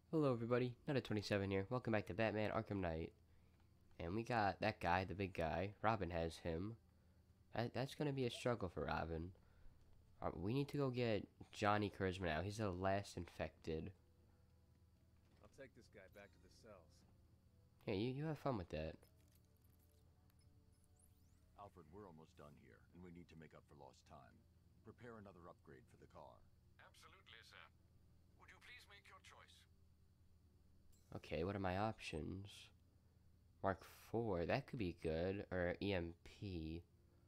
Hello everybody, Nutta27 here. Welcome back to Batman Arkham Knight. And we got that guy, the big guy. Robin has him. That's gonna be a struggle for Robin. We need to go get Johnny Charisma now. He's the last infected. I'll take this guy back to the cells. Yeah, you have fun with that. Alfred, we're almost done here, and we need to make up for lost time. Prepare another upgrade for the car. Absolutely, sir. Would you please make your choice? Okay, what are my options? Mark 4, that could be good. Or EMP.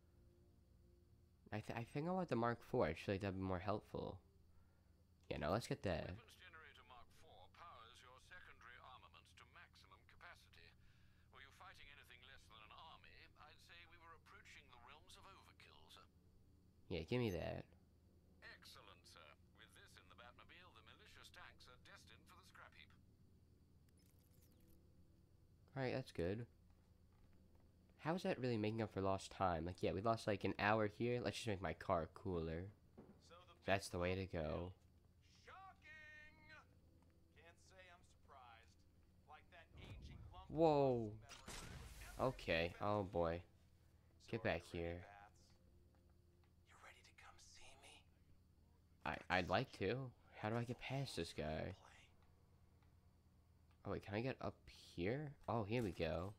I think I want the Mark 4. I feel like that'd be more helpful. Yeah, no, let's get that. Weapons Generator Mark IV powers your secondary armaments to maximum capacity. Were you fighting anything less than an army, I'd say we were approaching the realms of overkill, sir. Yeah, give me that. Excellent, sir. With this in the Batmobile, the malicious tanks are destined for the scrap heap. Alright, that's good. How is that really making up for lost time? Like, yeah, we lost like an hour here. Let's just make my car cooler. That's the way to go. Shocking! Can't say I'm surprised. Like that aging lump of Whoa. muscle memory. Okay, oh boy. Get back here. You ready to come see me? I'd like to. How do I get past this guy? Oh wait, can I get up here? Oh, here we go.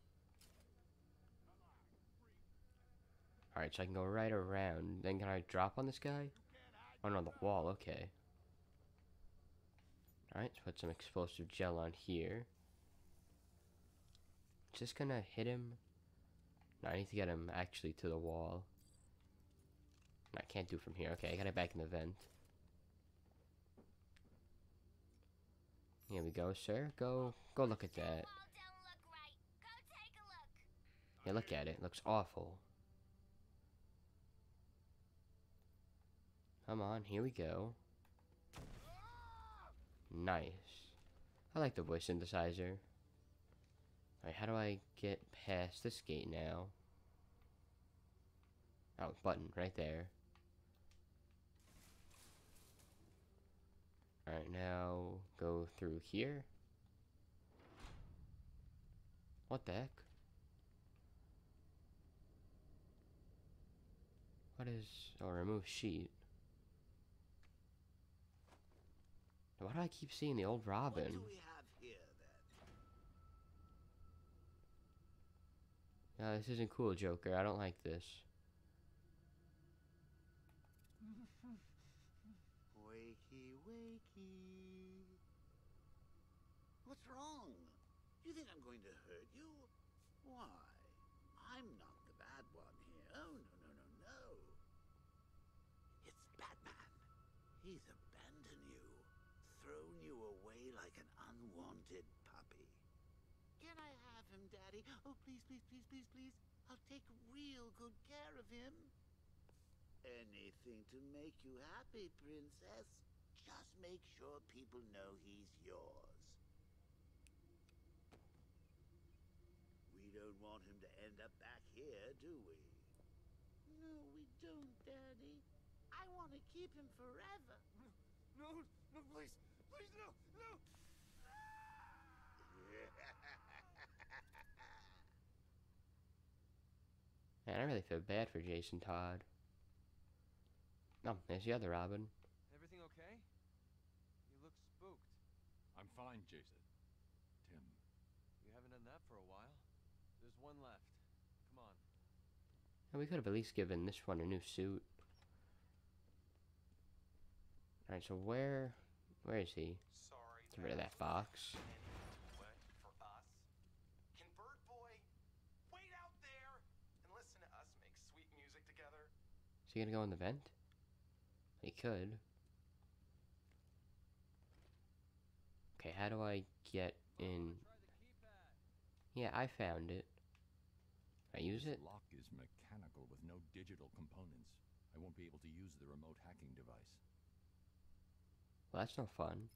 Alright, so I can go right around. Then can I drop on this guy? Oh no, the wall, okay. Alright, let's put some explosive gel on here. Just gonna hit him. No, I need to get him actually to the wall. No, I can't do from here. Okay, I got it back in the vent. Here we go, sir. Go look at that. Yeah, look at it. It looks awful. Come on, here we go. Nice. I like the voice synthesizer. Alright, how do I get past this gate now? Oh, button, right there. Alright, now go through here. What the heck? What is... oh, remove sheet. Why do I keep seeing the old Robin? What do we have here, then? No, this isn't cool, Joker. I don't like this. Wakey, wakey. What's wrong? You think I'm going to hurt you? Why? I'm not the bad one here. Oh, no. It's Batman. He's abandoned you. Thrown you away like an unwanted puppy. Can I have him, Daddy? Oh, please. I'll take real good care of him. Anything to make you happy, Princess. Just make sure people know he's yours. We don't want him to end up back here, do we? No, we don't, Daddy. I want to keep him forever. No, please, no. Man, I really feel bad for Jason Todd. Oh, there's the other Robin. Everything okay? You look spooked. I'm fine, Jason. Tim. You haven't done that for a while. There's one left. Come on. And we could have at least given this one a new suit. Alright, so where is he? Sorry. Get rid of that box. For us. Can Bird Boy wait out there and listen to us make sweet music together? Is he gonna go in the vent? He could. Okay, how do I get in? Try the keypad. Yeah, I found it. I use This it? lock is mechanical with no digital components. I won't be able to use the remote hacking device. Well, that's no fun.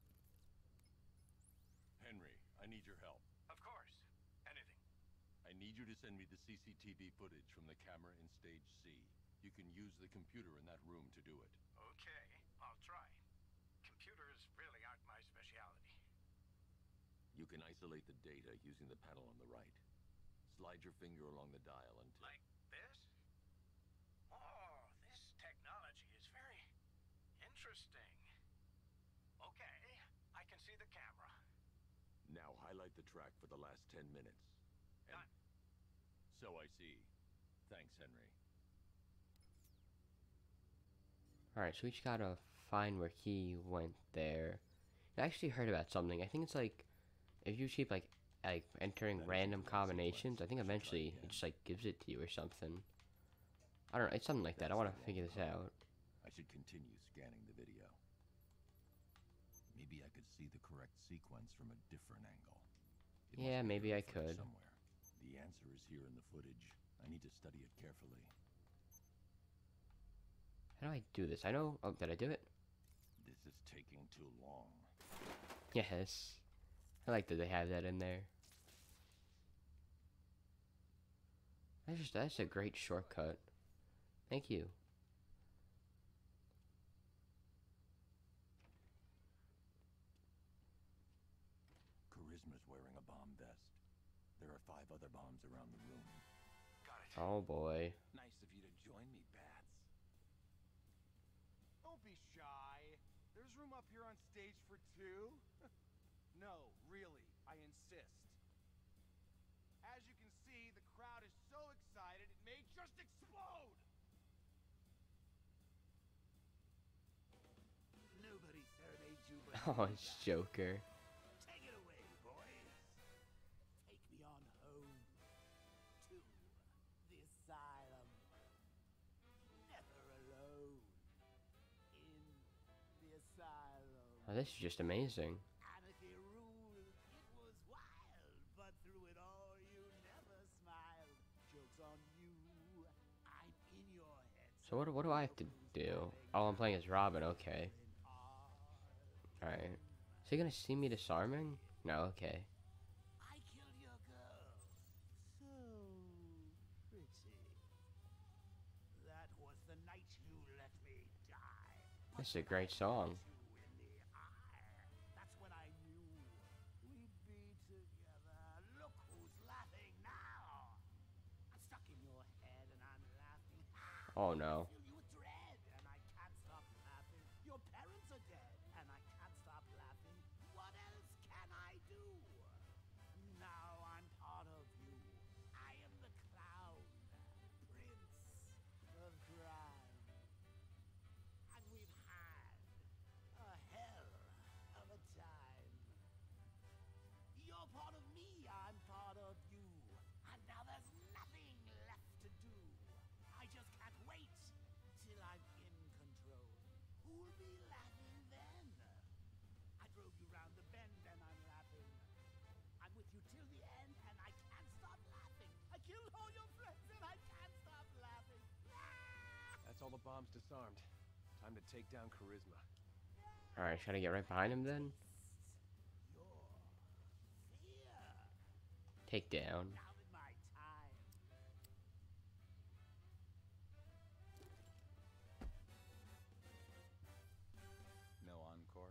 Henry, I need your help. Of course. Anything. I need you to send me the CCTV footage from the camera in Stage C. You can use the computer in that room to do it. Okay, I'll try. Computers really aren't my specialty. You can isolate the data using the panel on the right. Slide your finger along the dial until... Like this? Oh, this technology is very interesting. Okay, I can see the camera. Now highlight the track for the last 10 minutes. And... Done. So I see. Thanks, Henry. Alright, so we just gotta find where he went there. I actually heard about something. I think it's like, if you keep like entering random combinations, I think eventually it just like gives it to you or something. I don't know, it's something like that. I want to figure this out. I should continue scanning the video. Maybe I could see the correct sequence from a different angle. It Yeah, must be maybe here I in footage could. Somewhere. The answer is here in the footage. I need to study it carefully. How do I do this? I know. Oh, did I do it? This is taking too long. Yes. I like that they have that in there. That's a great shortcut. Thank you. Charisma's wearing a bomb vest. There are 5 other bombs around the room. Got it. Oh boy. Nice of you to join me, Bats. Don't be shy. There's room up here on stage for 2. No, really, I insist. As you can see, the crowd is so excited it may just explode! Nobody serenades you but Oh, me, it's Doc. Joker. Take it away, boys. Take me on home to the asylum. Never alone in the asylum. Oh, this is just amazing. Anarchy ruled. It was wild, but through it all you never smiled. Joke's on you. I'm in your head. So what do I have to do? Oh, I'm playing as Robin. Okay. Alright. Is he gonna see me disarming? No, okay. I killed your girl. So pretty. That was the night you let me die. This is a great song. You in the eye. That's when I knew we'd be together. Look who's laughing now. I'm stuck in your head and I'm laughing. Oh no. I fill you with dread and I can't stop laughing. Your parents are dead and I can't stop laughing. What else can I do? Now I'm part of you. I am the clown, prince of crime. And we've had a hell of a time. You're part of me, I'm part of you. And now there's nothing left to do. I just can't wait till I'm in control. Who'll be laughing then? I drove you round the bend and I'm laughing. I'm with you till the end and I can't stop laughing. I killed all your friends and I can't stop laughing. That's all the bombs disarmed. Time to take down Charisma. Alright, should I get right behind him then? Your fear. Take down. Now is my time. No encore?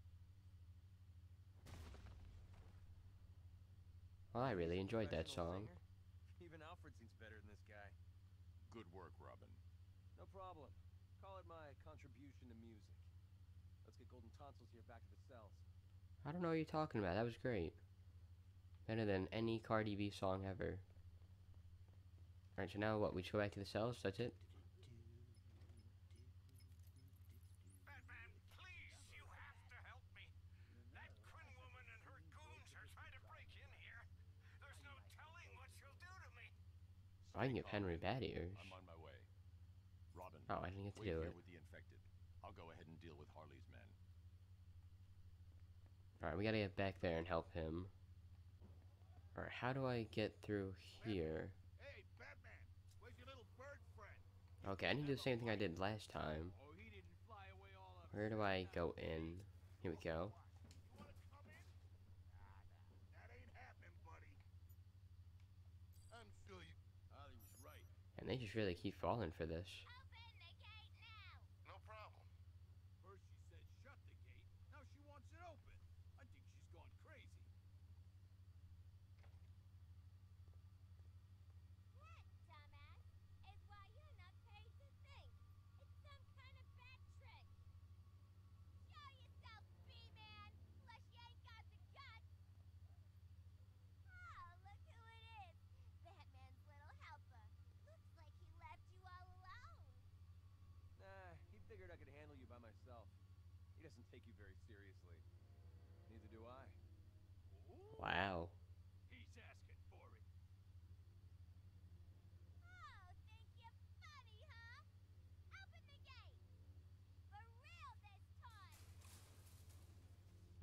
Well, I really enjoyed that Professional song. singer? Even Alfred seems better than this guy. Good work, Robin. No problem. Call it my contribution to music. Let's get Golden Tonsils here back to the cells. I don't know what you're talking about. That was great. Better than any Cardi B song ever. Alright, so now what? We just go back to the cells? That's it? Batman, please, you have to help me. That Quinn woman and her goons are trying to break in here. There's no telling what she'll do to me. I can give Henry bad ears. I'm on my way. Robin, Oh, I didn't get to wait do here it. with the infected. I'll go ahead and deal with Harley's men. Alright, we gotta get back there and help him. Alright, how do I get through here? Hey, Batman, where's your little bird friend? Okay, I need to do the same thing I did last time. Oh, he didn't fly away all up. Where do I go in? Here we go. You wanna come in? That ain't happening, buddy. I'm sure you. Ollie was right. And they just really keep falling for this. No problem. First she said shut the gate, now she wants it open. I think she's gone crazy.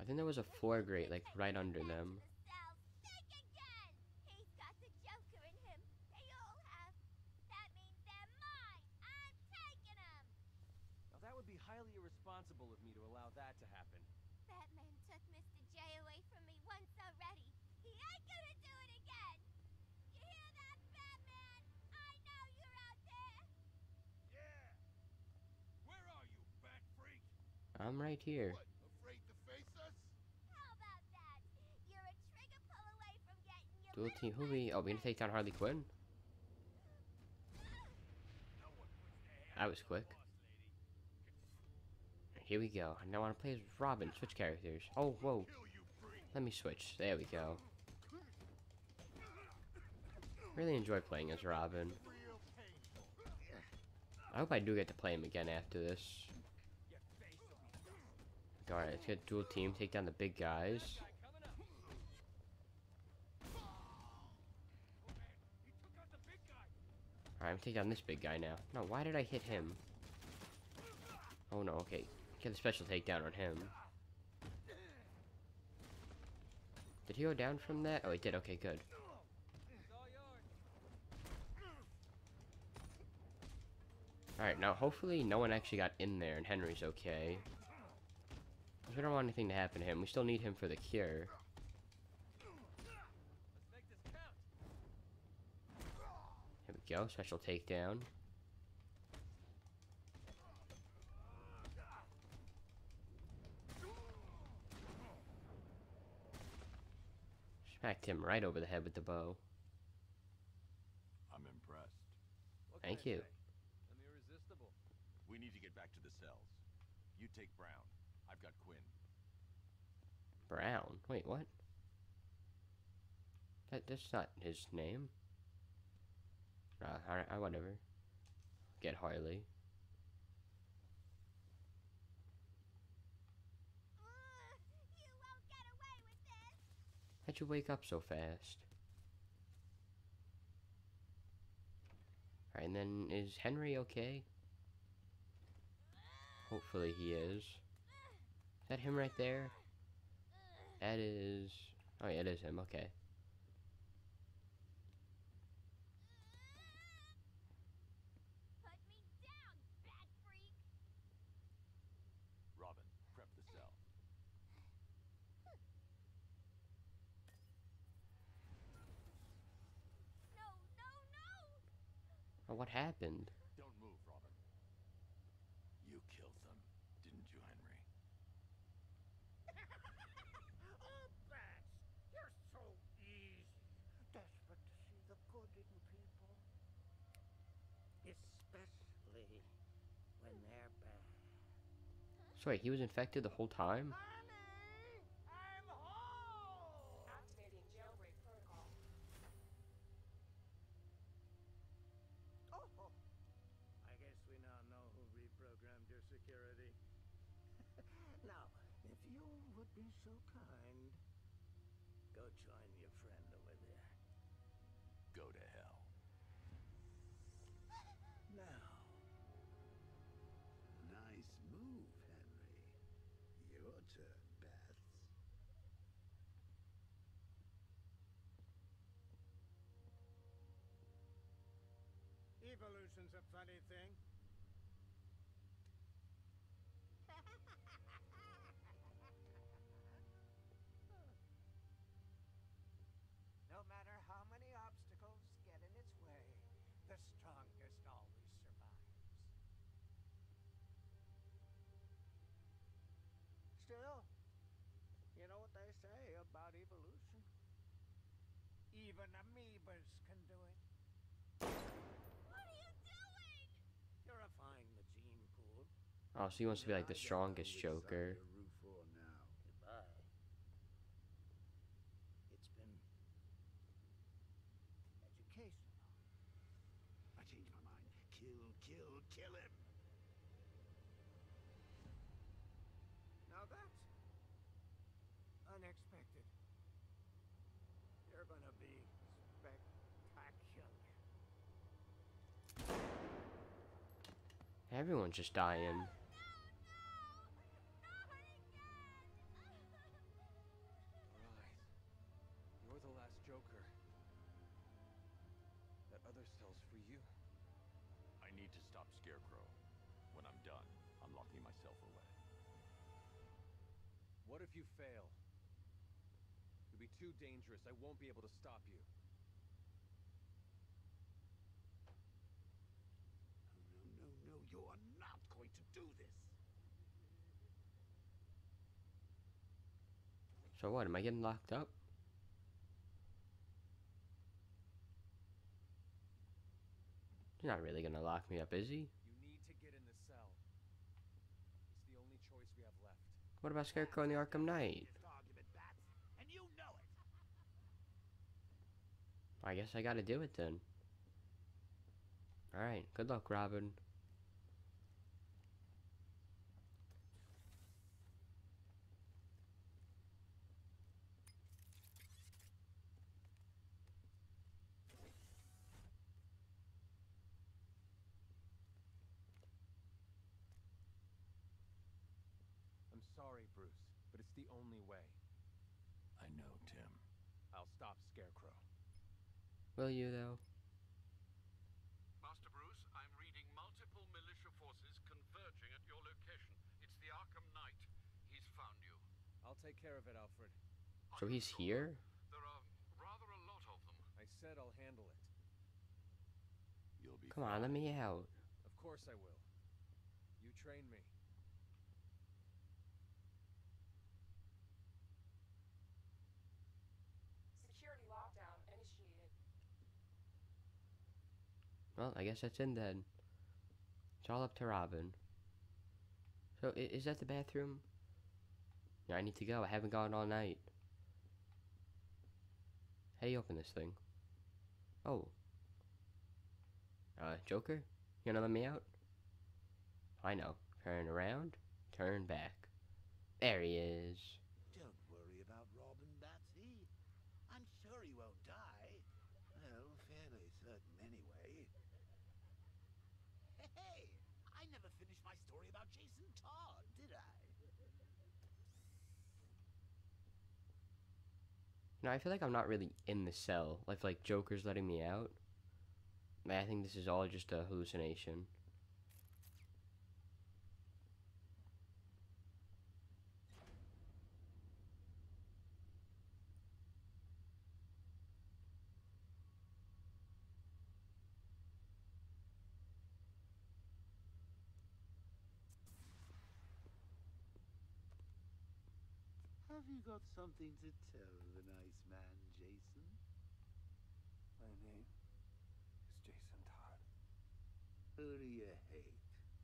I think there was a floor grate like right under them. Think again! He's got the Joker in him. They all have. That means they're mine. I'm taking them. Now that would be highly irresponsible of me to allow that to happen. Batman took Mr. J away from me once already. He ain't gonna do it again. You hear that, Batman? I know you're out there. Yeah. Where are you, bat freak? I'm right here. What, afraid to face us? How about that? You're a trigger pull away from getting your Dual little team. Who we? Oh, we gonna take down Harley Quinn? No one puts their hand That was on the quick. boss lady. Here we go. I now want to play as Robin. Switch characters. Oh, whoa. Kill you, freak. Let me switch. There we go. Really enjoy playing as Robin. Real painful. I hope I do get to play him again after this. Your face will be dust. Alright, let's get dual team. Take down the big guys. Guy coming up. Oh man, he took out the big guy. Alright, I'm taking down this big guy now. No, why did I hit him? Oh no, okay. Get the special takedown on him. Did he go down from that? Oh, he did. Okay, good. It's all yours. Alright, now hopefully no one actually got in there and Henry's okay. 'Cause we don't want anything to happen to him. We still need him for the cure. Let's make this count. Here we go. Special takedown. Smacked him right over the head with the bow. I'm impressed. What can Thank I you. say? I'm irresistible. We need to get back to the cells. You take Brown. I've got Quinn. Brown. Wait, what? That's not his name. Alright, whatever. Get Harley. You won't get away with this. How'd you wake up so fast? Alright, and then is Henry okay? Hopefully he is. Is that him right there? That is... Oh yeah, it is him, okay. Put me down, bat freak. Robin, prep the cell. No, no, no. Oh, what happened? Don't move, Robin. You killed them, didn't you, Henry? Oh, bats! You're so easy. Desperate to see the good in people. Especially when they're bad. So wait, he was infected the whole time? Honey! I'm home! Activating jailbreak protocol. Oh, I guess we now know who reprogrammed your security. Now, if you would be so kind, go join your friend over there. Go to hell. Now. Nice move, Henry. Your turn, Bats. Evolution's a funny thing. No matter how many obstacles get in its way, the strongest always survives. Still, you know what they say about evolution? Even amoebas can do it. What are you doing? Purifying the gene pool. Oh, so he wants to be like the strongest Which side Joker. you root for now? Goodbye. It's been educational. I changed my mind. Kill him. Now that's unexpected. You're gonna be spectacular. Everyone's just dying. No, not again. Joker. That other cell's for you. I need to stop Scarecrow. When I'm done, I'm locking myself away. What if you fail? You'll be too dangerous. I won't be able to stop you. No, no, no, you are not going to do this. So what, am I getting locked up? He's not really gonna lock me up, is he? You need to get in the cell. It's the only choice we have left. What about Scarecrow and the Arkham Knight? This argument, Bats, and you know it. I guess I gotta do it then. Alright, good luck, Robin. I'm sorry, Bruce, but it's the only way. I know, Tim. I'll stop Scarecrow. Will you, though? Master Bruce, I'm reading multiple militia forces converging at your location. It's the Arkham Knight. He's found you. I'll take care of it, Alfred. So he's here? There are rather a lot of them. I said I'll handle it. You'll be Come on, let me out. Of course I will. You train me. Security lockdown initiated. Well, I guess that's in then. It's all up to Robin. So, is that the bathroom? Yeah, I need to go. I haven't gone all night. How do you open this thing? Oh. Joker? You gonna let me out? I know. Turn around. Turn back. There he is. Don't worry about Robin, Batsy. I'm sure he won't die. Well, fairly certain anyway. Hey, I never finished my story about Jason Todd, did I? No, I feel like I'm not really in the cell. Like Joker's letting me out. I think this is all just a hallucination. Have you got something to tell the nice man, Jason? My name is Jason Todd. Who do you hate?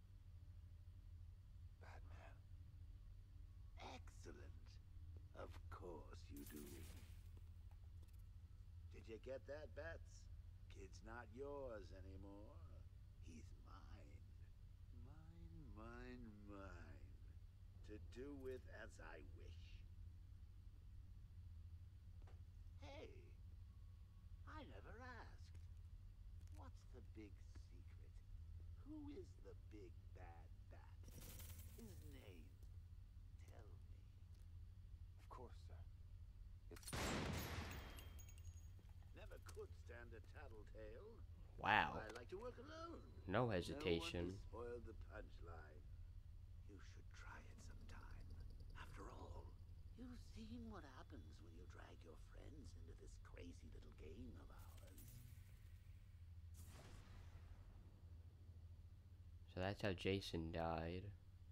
Batman. Excellent. Of course you do. Did you get that, Bats? Kid's not yours anymore. He's mine. Mine. To do with as I wish. Hey, I never asked. What's the big secret? Who is the big bad bat? His name. Tell me. Of course, sir. It's... Never could stand a tattletale. Wow. I like to work alone. No hesitation. No one to spoil the punchline. You should try it sometime. After all, you've seen what happens when you drag your friends into this crazy little game of ours. So that's how Jason died.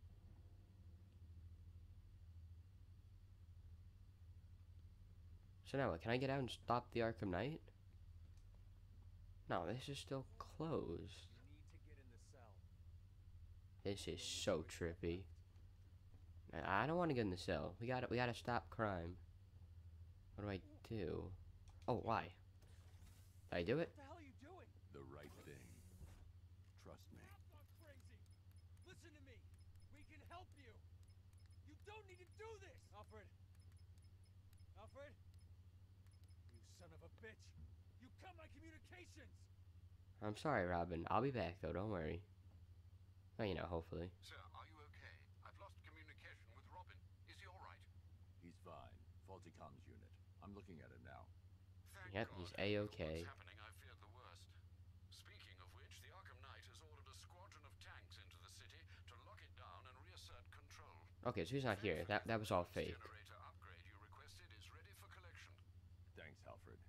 So now what? Can I get out and stop the Arkham Knight? No, this is still closed. You need to get in the cell. This is so trippy. I don't want to get in the cell. We gotta stop crime. What do I do? Oh, why? Did I do it? What the hell are you doing? The right thing. Trust me. That's not crazy. Listen to me. We can help you. You don't need to do this. Alfred. Alfred. You son of a bitch. You cut my communications. I'm sorry, Robin. I'll be back, though. Don't worry. Well, you know, hopefully. Sir, are you okay? I've lost communication with Robin. Is he all right? He's fine. Faulty comms unit. I'm looking at it now. Thank Yep, God. he's After A-OK. what's happening, I feared the worst. Speaking of which, the Arkham Knight has ordered a squadron of tanks into the city to lock it down and reassert control. Okay, so he's not here. That was all fake. Generator upgrade you requested is ready for collection. Thanks, Alfred.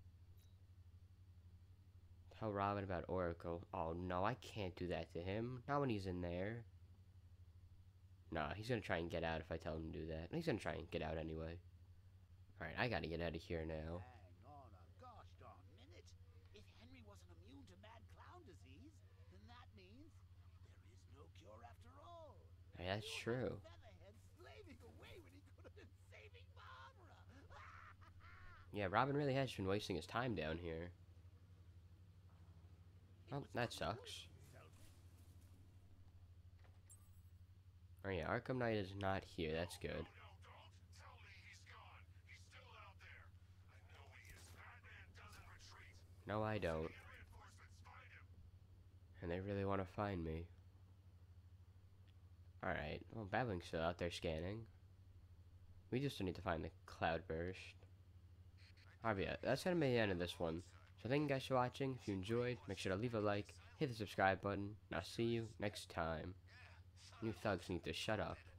Tell Robin about Oracle. Oh no, I can't do that to him. Not when he's in there. Nah, he's gonna try and get out if I tell him to do that. He's gonna try and get out anyway. Alright, I gotta get out of here now. Hang on a gosh darn minute. If Henry wasn't immune to mad clown disease, then that means there is no cure after all. Hey, that's true. Featherhead slaving away when he could have been saving Barbara. Yeah, Robin really has been wasting his time down here. Oh, that sucks. Oh yeah, Arkham Knight is not here. That's good. No, don't tell me he's gone. He's still out there. I know he is. Batman doesn't retreat. No, I don't. Get reinforcements. Find him. And they really want to find me. Alright, well, Batwing's still out there scanning. We just need to find the Cloudburst. Alright, yeah, that's gonna be the end of this one. So thank you guys for watching. If you enjoyed, make sure to leave a like, hit the subscribe button, and I'll see you next time. You thugs need to shut up.